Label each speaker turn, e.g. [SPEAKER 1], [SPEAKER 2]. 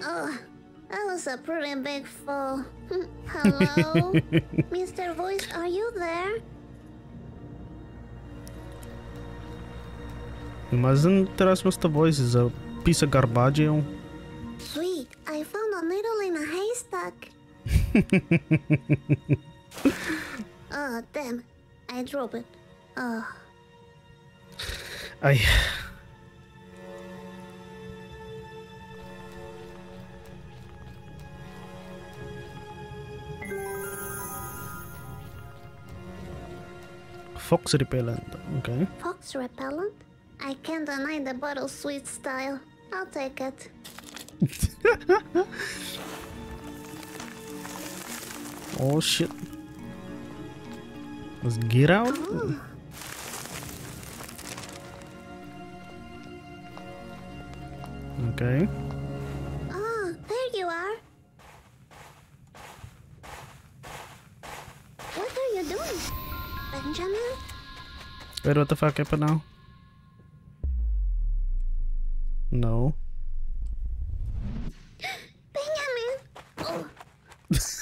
[SPEAKER 1] Oh, that was a pretty big fall. Hello? Mr. Voice, are you there?
[SPEAKER 2] Mustn't trust Mr. Voice is a piece of garbage.
[SPEAKER 1] Sweet, I found a needle in a haystack. Oh, damn. I dropped it. Oh.
[SPEAKER 2] Ai. Fox repellent, okay.
[SPEAKER 1] Fox repellent? I can't deny the bottle sweet style. I'll take it.
[SPEAKER 2] Oh shit. Let's get out.
[SPEAKER 1] Oh.
[SPEAKER 2] Okay.
[SPEAKER 1] Oh, there you are. What are you doing, Benjamin?
[SPEAKER 2] Wait, what the fuck happened now? No.
[SPEAKER 1] Benjamin! Oh.